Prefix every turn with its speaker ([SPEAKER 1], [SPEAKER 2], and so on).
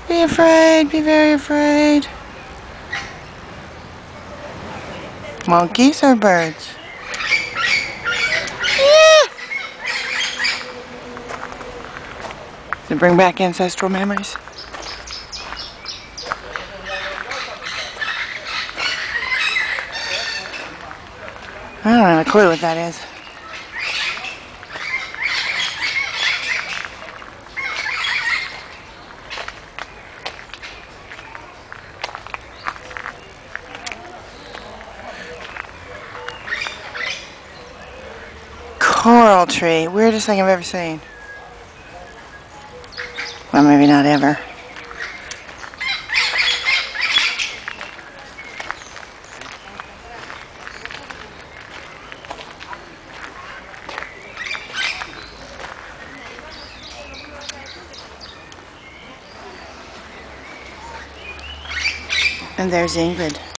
[SPEAKER 1] Be afraid, be very afraid. Monkeys or birds? Yeah. Does it bring back ancestral memories? I don't have a clue what that is. Coral tree. Weirdest thing I've ever seen. Well, maybe not ever. And there's Ingrid.